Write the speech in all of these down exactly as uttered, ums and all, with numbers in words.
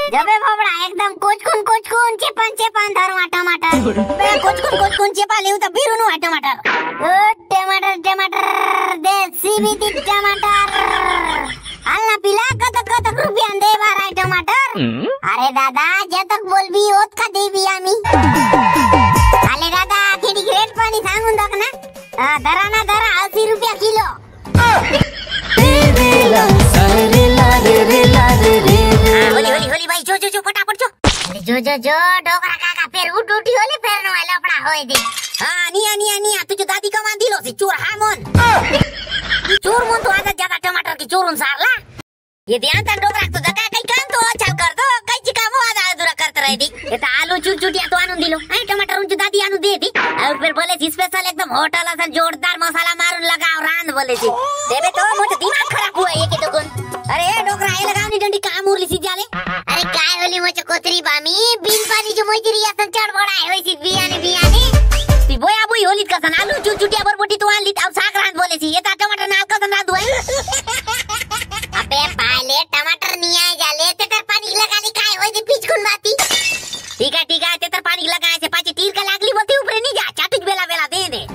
जबे भोबड़ा एकदम कोचकुन कोचकुन चेपन चेपन धरवा टमाटर बे कोचकुन कोचकुन चेपा लेऊ त बिरुनु आ टमाटर ओ टमाटर टमाटर दे सीबीती टमाटर आला पिला कत कत रुपया दे बारा टमाटर अरे दादा जतक बोलबी ओत का देबी आमी आले दादा किडी ग्रेट पाणी सांगून दक ना धरा ना धरा अस्सी रुपया किलो होली होली होली भाई जो जो जो फटाफट जो अरे जो जो जो डोकरा काका फिर उठ उठी होली फिर नो लफड़ा होय दे हां निया निया निया तुझे दादी का मान दिलो से चोर हा मन चोर मन तो आजा ज्यादा टमाटर की चोरून सारला ये ध्यान ता डोकरा तो दका कई काम तो अच्छा कर दो कई ची काम आधा अधूरा करते रह दी ये ता आलू चुट चुटिया तो आनु दिलो ए टमाटर उन दादी आनु दे दी और फिर बोले स्पेशल एकदम होटल असन जोरदार मसाला मारून लगाओ रांद बोले सी देबे तो मोर दिमाग खराब हुआ ये के तो कोन अरे डोकरा ये लगावनी डंडी काम उरली सी जाले अरे काय होली मोच कोतरी बामी बिन पानी जो मोजरी असन चढ़ बड़ा होई सी बियाने बियाने ती बोया बोई होली का सन आलू चुट चुटिया बरबटी तो आन ली अब साग रांद बोले सी ये ता टमाटर नाल का सन रांद हुआ अबे पाले टमाटर नहीं आए जाले ते तर पानी लगा ली काय होई दी पिचकुन माती ठीक है ठीक है ते तर पानी लगाए से पाची तीर का लागली बोलती ऊपर नहीं जा चाटुज बेला बेला दे दे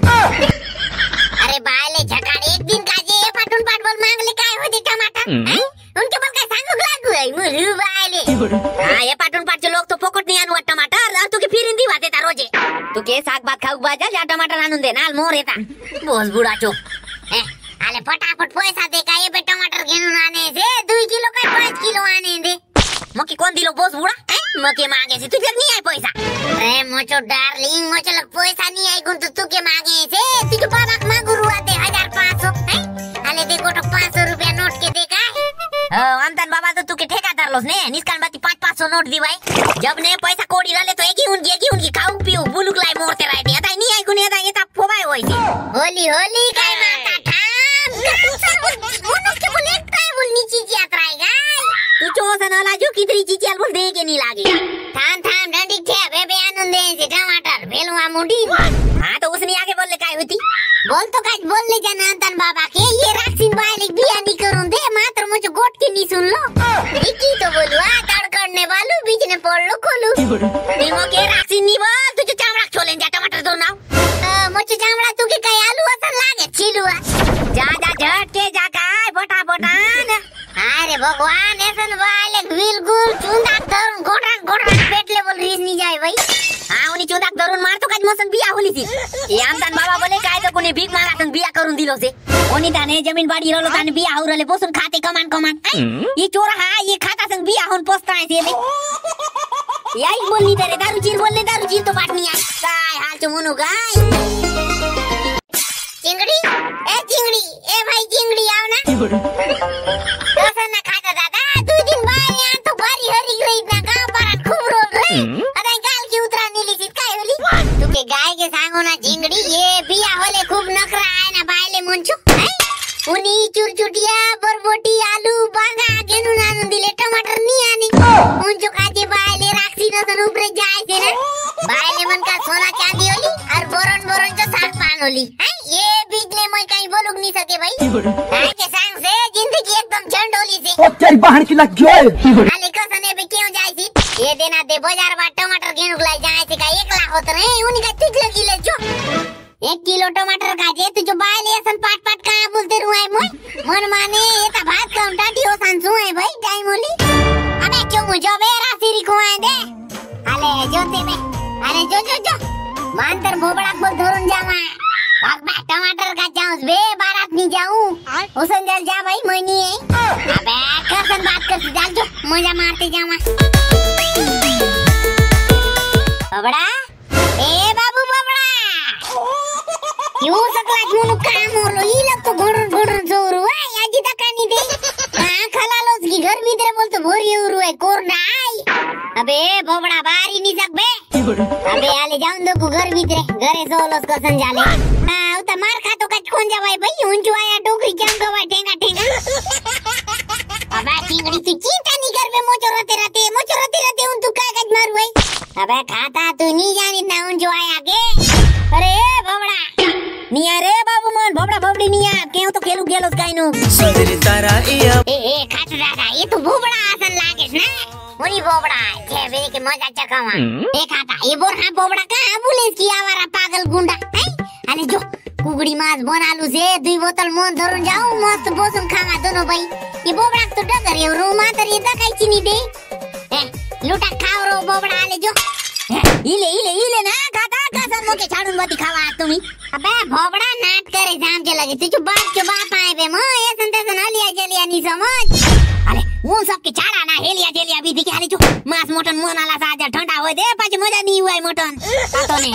अरे बाले झटाड़ एक दिन का जे पाटुन पाट बोल मांग ले काय होई दी टमाटर हैं उनके बोल का सांगू लागू है मुरु बाले हां ये पाटुन पाट लोग तो पोकट नहीं आनु टमाटर और तू के फिर हिंदी बाते ता रोजे तू के साग भात खाऊ बाजा जा टमाटर आनु दे नाल मोर येता बोल बुढ़ा चो हैं आले फटाफट पैसा दे का ये बे टमाटर घेऊन आने से दो किलो का पाँच किलो आने दे मकी कोण दिलो बोस बुढ़ा हैं मके मांगे से तुझे नहीं आए पैसा अरे मोचो डार्लिंग मोचो लग पैसा नहीं आई गुण तो तू के मांगे से तुझे बाबा का मांगू रुआ दे हजार पाँच सौ हैं आले देखो तो पाँच सौ रुपया नोट के देखा है अंतन बाबा तो तू के ठेका धर लोस ने निस्कान बाती पाँच पाँच सौ नोट दी भाई जब ने पैसा कोड़ी रले तो एक ही उनकी एक ही उनकी खाऊ पीऊ बुलुक लाई मोरते रह दे अता नहीं आई गुने अता ये ता फोबाय होई थी होली होली काय माता ठाम मोनो के बोले काय बोल नीचे जात रहेगा तू चोसा ना लाजो कितरी चीची बोल दे के नहीं लागे थाम थाम डंडी छे बेबे आनंद दे से टमाटर बेलुआ मुंडी हां तो उसने आगे बोल ले काय होती बोल तो काय बोल ले जाना अंतन बाबा के ये राक्षिन बाय बिया नहीं करूं दे मात्र मुझे गोट के नहीं सुन लो इकी तो बोलवा तड़ करने वालू बीच ने पड़ लो खोलू निमो के राक्षिन नहीं बोल तुझे चामड़ा छोले जा टमाटर दो ना मुझे चामड़ा तू के काय आलू असन लागे छिलुआ जा जा झट के जा काय बोटा बोटा अरे भगवान ऐसन वाले बिल्कुल चुंदा धरून गोटा गोटा पेट ले बोल रीस नहीं जाए भाई हां उनी चुंदा धरून मार तो काज मसन बिया होली सी ये आमदान बाबा बोले काय तो कोणी भीक मारा तन बिया करून दिलो से कोणी ताने जमीन बाड़ी रलो ताने बिया होरले बसून खाते कमान कमान ये चोर हा ये खाता संग बिया होन पोस्ता है से याई बोलनी तेरे दारू चीर बोलने दारू चीर तो बात नहीं आई काय हाल तो मुनु गाय चिंगड़ी ए चिंगड़ी ए भाई चिंगड़ी आओ ना कैसा ना खाता दादा दो दिन बाद यहां तो बारी हरी गई ना गांव पर खूब रोल रहे अरे गाल की उतरा नीली सी काय होली तू के गाय के सांगो ना चिंगड़ी ये बिया होले खूब नखरा है ना बायले मुंचू उनी चुरचुटिया बरबोटी आलू बांगा गेनु नानु दिले टमाटर नहीं आनी मुंचू काजे बायले राक्षी नसन ऊपर जाए से ना बायले मन का सोना चांदी होली और बोरन बोरन जो साग पान होली हैं ये बिजले मैं कहीं बोलुक नहीं सके भाई हैं के सांग से जिंदगी एकदम झंड होली से ओ तेरी बहन की लग गई आले कसने पे क्यों जाई सी ये देना दे बाजार बा टमाटर गेनु लाई जाए से का एक लाख होत रे उनी का ठीक लगी ले जो एक किलो टमाटर का जे तू जो बायले असन पाट पाट कहां बोलते रुआई मोय मन माने ये ता भात कम टाटी हो सांसू है भाई टाइम होली अबे क्यों मुझे बेरा सिरी को आए दे आले जोते में अरे जो जो जो मानतर भोबड़ा को धरून जावा भाग बे टमाटर का जाऊं बे बारात नहीं जाऊं उसन जल जा भाई मनी है अबे कैसन बात कर जाल जो मजा मारते जावा भोबड़ा ए बाबू भोबड़ा क्यों सकला मुनु काम होलो ई लग तो घोड़ घोड़ जोरू है याजी तक नहीं दे हां खला लो उसकी घर में तेरे बोल तो भोरी उरु है कोरडाई अबे भोबड़ा बारी नहीं सक बे अबे आले जाऊं दो को घर भीतर घरे सोलोस को संजाले हां उता मार खा तो कच कोन जावाय भाई ऊंचो आया टोकरी जाम गवा ठेंगा ठेंगा अबे चिंगड़ी तू चिंता नहीं कर बे मोचो रहते रहते मोचो रहते रहते उन तू का कच मारू भाई अबे खाता तू नहीं जानी ना ऊंचो आया के अरे भोबड़ा निया रे बाबू मन भोबड़ा भोबड़ी निया केउ तो खेलू गेलोस काइनु सोदरी तारा इया ए ए खात दादा ये तो भोबड़ा आसन लागेस ना उनी बोबड़ा छे बेरे के मजा चकावा ए खाता ये बोर हां बोबड़ा का एम्बुलेंस की आवारा पागल गुंडा है अरे जो कुगड़ी मास बनालू से दुई बोतल मोन धरून जाऊ मस्त बोसम खावा दोनों भाई ये बोबड़ा तो डगर ये रूमा तर ये दकाई चिनी दे ए लुटा खाओ रो बोबड़ा आले जो इले इले इले ना खाता कसम मोके छाडून मती खावा तुम्ही अबे बोबड़ा नाट करे जाम के लगे तुझ बाप के बाप आए बे म ये संतसन हलिया जलिया नी समझ अरे वो सब के छाडा ना हेलिया जलिया भी दिखे आले जो मास मोटन मोनाला साजा ठंडा होय दे पाछे मजा नी हुई मोटन तातो ने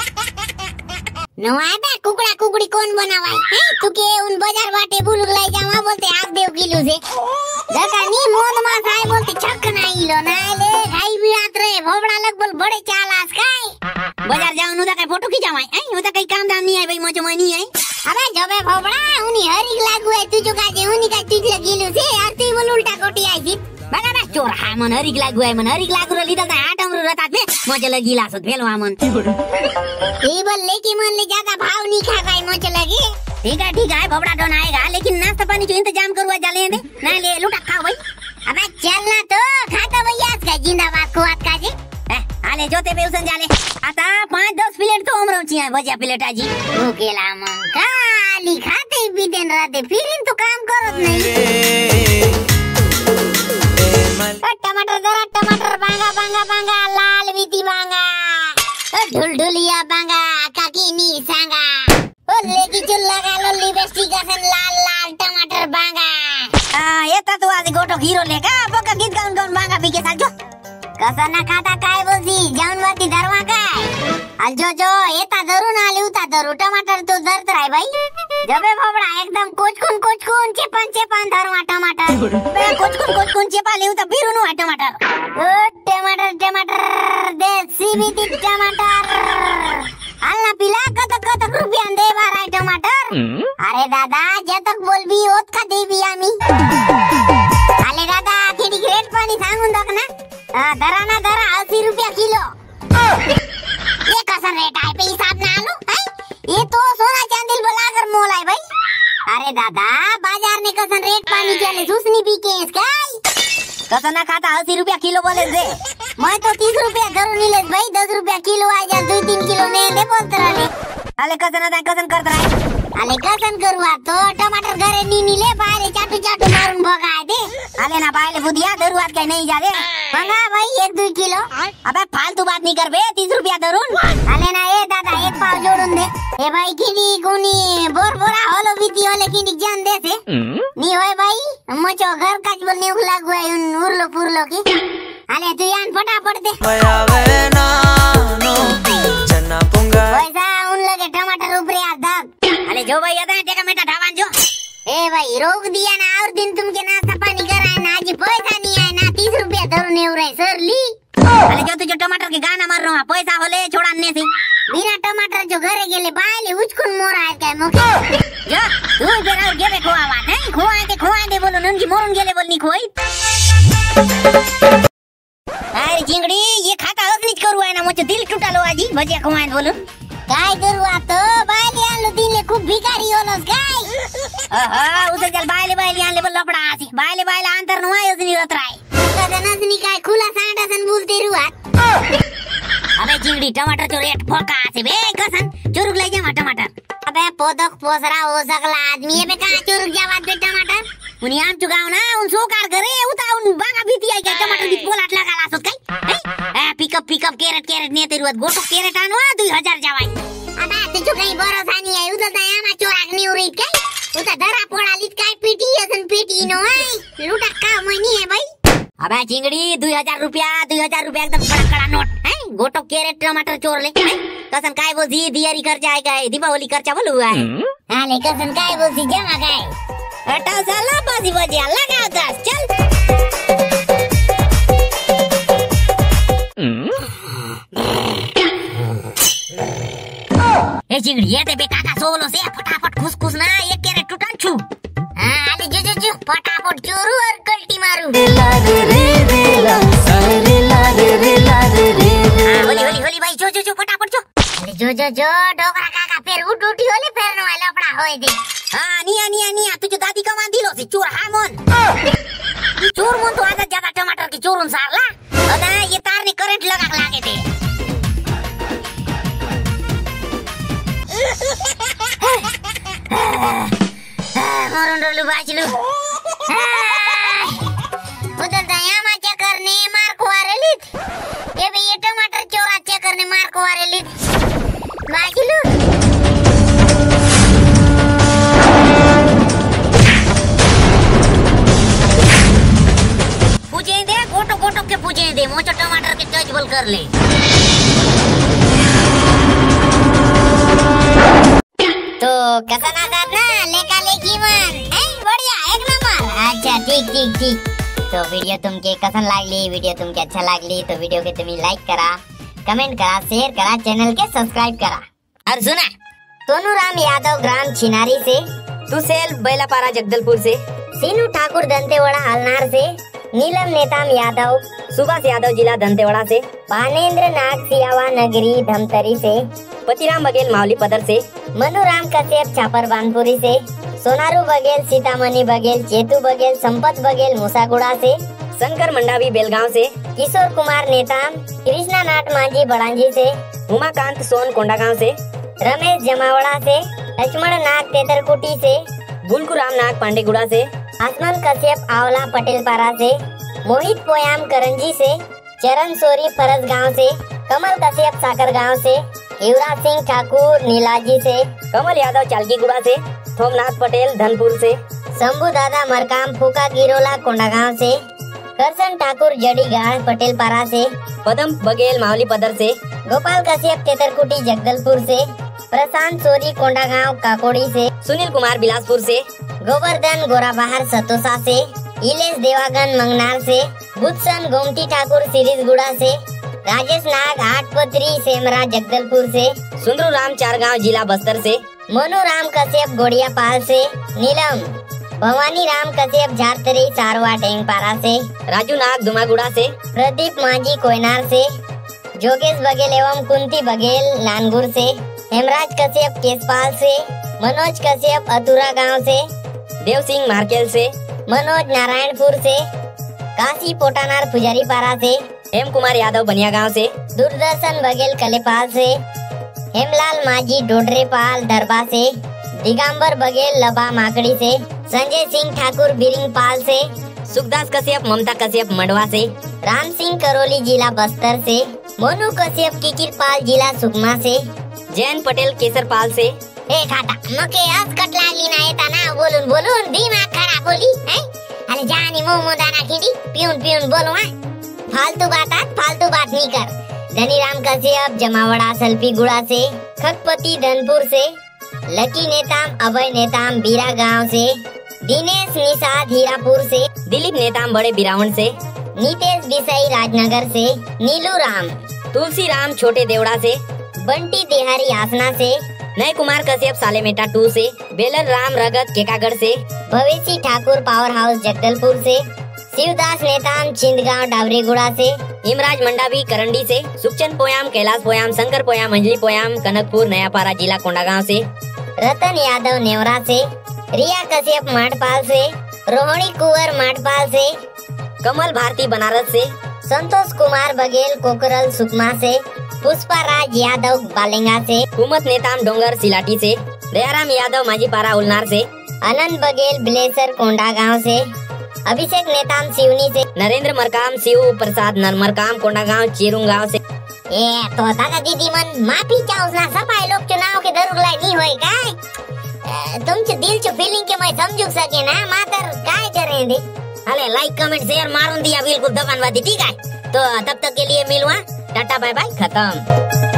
नो आए बे कुकड़ा कुकड़ी कौन बनावाय है तू के उन बाजार बाटे बुलुक लाई जावा बोलते आग देव किलो से दका नी मोद मास आए बोलते छक नाही लो ना ले खाई बियात रे भोबड़ा लगबल बड़े चालास काय बाजार जाऊ नु दका फोटो खिचावाय है उ त कई काम दाम नहीं है भाई मजो मनी है अबे जबे भोबड़ा उनी हरिक लागू है तू जो काजे उनी का टीक लगिलु से यार तू बोल उल्टा कोटी आई थी बगा बा चोर हा मन हरिक लागू है मन हरिक लागू रे लिदा आठ अमरु रतात में मजे लगिला सो भेलो मन ई बोल लेकी मन ले ज्यादा भाव नहीं खा गई मजे लगी ठीक है ठीक है भोबड़ा डोन आएगा लेकिन नाश्ता पानी जो इंतजाम करवा जाले दे ना ले लुटा खाओ भाई अबे चलना तो खाता भैया का जिंदाबाद कुआत का जी आले जोते पे उसन जाले आता पाँच दस प्लेट तो हमरो छिया भजिया प्लेट आजी भूखेला मन खाली खाते भी दिन रहते फिर इन तो काम करत नहीं टमाटर जरा टमाटर बांगा बांगा बांगा लाल बीती बांगा ढुल ढुलिया बांगा काकी नी सांगा ओ लेकी चुल्ला का लोली बेस्टी का सन लाल लाल टमाटर बांगा आ ये तो आज गोटो हीरो लेगा बका गीत गाउन गाउन बांगा भी के साथ जो कसना खाता काय बोलती जाऊन वाती धरवा काय अल जो जो येता धरून आले उता धरू टमाटर तो धरत राय भाई जबे भोबड़ा एकदम कोचकुन कोचकुन चेपन चेपन धरवा टमाटर बे कोचकुन कोचकुन चेपा ले उता बिरुनु आ टमाटर ओ टमाटर टमाटर देसी बीती टमाटर आला पिला कत कत रुपया दे बारा टमाटर अरे दादा जतक बोलबी ओत का देबी आमी आले दादा किडी ग्रेट पाणी सांगून दक ना दरा ना दरा अस्सी रुपया किलो ये कसन रेट है पे हिसाब ना आलू है ये तो सोना चांदी बोलाकर मोल है भाई अरे दादा बाजार में कसन रेट पानी चले सुसनी भी के इसका कसन ना खाता अस्सी रुपया किलो बोले दे मैं तो तीस रुपया धरू नहीं ले भाई दस रुपया किलो आ जा दो तीन किलो ने दे बोलते रहे अले कसन ना कसन करत रहे अले कसन करूआ तो टमाटर घरे नी नी ले बाहर चाटू चाटू मारून भगा दे अले ना बाहर बुदिया धरुआत के नहीं जा दे मंगा भाई एक दो किलो अबे फालतू बात नहीं कर बे तीस रुपया धरून अले ना ए दादा एक पाव जोड़ून दे ए भाई किनी कोनी बोर बोरा होलो बीती होले किनी जान दे से नी होय भाई मचो घर काज बोलने उगला गुआ उरलो पुरलो की अले तू यान फटाफट दे वयावे ना नो जना पुंगा पैसा उन लगे टमाटर ऊपर आ दग अले जो भाई आता है टेका मेटा ढावान जो ए भाई रोक दिया ना और दिन तुमके नाश्ता पानी कराए ना आज पैसा नहीं आए ना तीस रुपया धरने उरे सर ली अरे जो तुझे टमाटर के गाना मार रहा पैसा होले छोड़ाने से बिना टमाटर जो घरे गेले बायले उचकुन मोरा है काय मोके जो तू बेरा और गेबे खोआ बात है खोआ दे खोआ दे बोलो ननकी मोरन गेले बोलनी खोई अरे जिंगड़ी ये खाता अग्निच करू है ना मुझे दिल टूटा लो आजी भजिया खोआ बोलो काय करूआ तो बायले आन लो दिले खूब भिखारी होलोस काय ओहो उसे चल बायले बायले आन ले बोल लपड़ा आसी बायले बायले अंतर नो आयो जनी रतराय कदनसनी काय खुला सांडा सन बोलते रुआत अबे जिंगड़ी टमाटर तो रेट फोका आसे बे कसन चुरुक ले जा टमाटर अबे पोदक पोसरा हो सकला आदमी ये बे कहां चुरुक जावा दे टमाटर उनी आम चुगाव ना उन सोकार करे उता उन बागा बीती आई के टमाटर बीत बोलाट लगा लासत काय ए पिकअप पिकअप कैरेट कैरेट ने तेरुआत गोटो कैरेट आनो दो हज़ार जावाई अबे तुझो काही भरोसा नहीं है उता दयामा चोराक नहीं उरीत काय उता धरा पोड़ा लित काय पीटी असन पीटी नो आई लूटा का मनी है भाई अबे चिंगड़ी दो हज़ार रुपया दो हज़ार रुपया एकदम कड़ा कड़ा नोट है गोटो कैरेट टमाटर चोर ले कसन काय बोलसी दियारी खर्चा है काय दीपावली खर्चा बोलू है हां ले कसन काय बोलसी जमा काय हटा साला बाजी बजिया लगाओ दस चल ए चिंगड़ी ये ते बेटा का सोलो से फटाफट खुश खुश ना एक कैरेट टूटन छु हां आले जो जो जो फटाफट चोरू और कल्टी मारू ला रे रे रे ला रे ला रे रे ला रे रे होली होली होली भाई जो जो जो फटाफट जो अरे जो जो जो डोकरा काका फिर उठ उठी होले फिर नो लपड़ा होय दे हां निया निया निया तुझे दादी का मान दिलो से चोर हा मन चोरून तो आता ज्यादा टमाटर की चोरून सारला आता ये तार ने करंट लगा लागे थे मरून डोलू बाचलू उधर दया मा चक्कर ने मार को आरेलित ये भी ये टमाटर चोरा चक्कर ने मार को आरेलित बाचलू पूजे दे गोटो गोटो के पूजे दे मोचो टमाटर के टचबल कर ले तो कसा ना करना लेका लेकी मन है बढ़िया एक नंबर अच्छा ठीक ठीक ठीक तो वीडियो तुमके कसन लागली वीडियो तुमके अच्छा लागली तो वीडियो के तुम्ही लाइक करा कमेंट करा शेयर करा चैनल के सब्सक्राइब करा और सुना सोनूराम यादव ग्राम छिनारी से तुसेल बैलापारा जगदलपुर से सीनू ठाकुर दंतेवाड़ा हलनार से नीलम नेताम यादव सुभाष यादव जिला दंतेवाड़ा से पानेन्द्र नाग सियावा नगरी धमतरी से पतिराम बघेल मावली पदर से मनुराम कश्यप छापर बानपुरी से सोनारू बघेल सीतामणि बघेल चेतु बघेल संपत बघेल मूसागुड़ा से शंकर मंडावी बेलगांव से किशोर कुमार नेताम कृष्णा नाट मांझी बड़ांजी से उमाकांत सोन कोंडागांव से रमेश जमावड़ा से लक्ष्मण नाग तेतरकुटी से गुलकुराम नाग पांडेगुड़ा से आसमान कश्यप आवला पटेलपारा से मोहित पोयाम करंजी से चरण सोरी फरस गांव से कमल कश्यप साकर गांव से युवराज सिंह ठाकुर नीलाजी से कमल यादव चालकीगुड़ा से थोमनाथ पटेल धनपुर से शंभू दादा मरकाम फूका गिरोला कोंडागांव से करसन ठाकुर जड़ीगाड़ पटेलपारा से पदम बघेल मावली पदर से गोपाल कश्यप तेतरकुटी जगदलपुर से प्रशांत सोरी कोंडागांव काकोड़ी से सुनील कुमार बिलासपुर से गोवर्धन गोराबहार सतोसा से इलेश देवागन मंगनार से बुत्सन गोमती ठाकुर सिरीजगुड़ा से राजेश नाग आठपत्री सेमरा जगदलपुर से सुंदरू राम चारगांव जिला बस्तर से मोनू राम कश्यप गोड़िया पाल से नीलम भवानी राम कश्यप झारतरी सारवा टेंगपारा से राजू नाग दुमागुड़ा से प्रदीप मांझी कोयनार से जोगेश बघेल एवं कुंती बघेल नानगुर से हेमराज कश्यप केसपाल से मनोज कश्यप अतुरा गांव से देव सिंह मार्केल से मनोज नारायणपुर से काशी पोटानार पुजारी पारा से हेम कुमार यादव बनिया गांव से दूरदर्शन बघेल कलेपाल से हेमलाल मांझी डोडरेपाल दरबा से दिगंबर बघेल लबा माकड़ी से संजय सिंह ठाकुर बिरिंगपाल से सुखदास कश्यप ममता कश्यप मंडवा से राम सिंह करोली जिला बस्तर से मोनू कश्यप किकिरपाल जिला सुकमा से जैन पटेल केसरपाल से ए खाटा मके आज कटला लीना येता ना बोलून बोलून दिमाग खराब बोली है अरे जानी मुंह मुंह दाना खिंडी पियून पियून बोलो हां फालतू बात फालतू बात नहीं कर धनीराम कश्यप जमावड़ा सल्पी गुड़ा से खकपति धनपुर से लकी नेताम अभय नेताम बीरा गांव से दिनेश निषाद हीरापुर से दिलीप नेताम बड़े बिरावण से नीतेश बिसाई राजनगर से नीलू राम तुलसी राम छोटे देवड़ा से बंटी तिहारी आसना से नए कुमार कश्यप सालेमेटा टू से बेलन राम रगत केकागढ़ से भवेशी ठाकुर पावर हाउस जगदलपुर से शिवदास नेताम चिंदगांव डावरीगुड़ा से इमराज मंडावी करंडी से सुखचंद पोयाम कैलाश पोयाम शंकर पोयाम अंजलि पोयाम कनकपुर नयापारा जिला कोंडागांव से रतन यादव नेवरा से रिया कश्यप माठपाल से रोहिणी कुंवर माठपाल से कमल भारती बनारस से संतोष कुमार बघेल कोकरल सुकमा से पुष्पा राज यादव बालेंगा से हुमत नेताम डोंगर सिलाटी से दयाराम यादव माजीपारा उलनार से अनंत बघेल बिलेसर कोंडा गांव से अभिषेक नेताम सिवनी से नरेंद्र मरकाम शिव प्रसाद नरमरकाम कोंडा गांव चेरुंग गांव से ए तो दादा दीदी मन माफी चाहूस ना सब आई लोग चुनाव के दरुगलाई नहीं होए काय तुमचे दिल च फीलिंग के मैं समझू सके ना मातर काय करे दे अरे लाइक कमेंट शेयर मारून दिया बिल्कुल दबान वादी ठीक है तो तब तक के लिए मिलवा टाटा बाय बाय खत्म।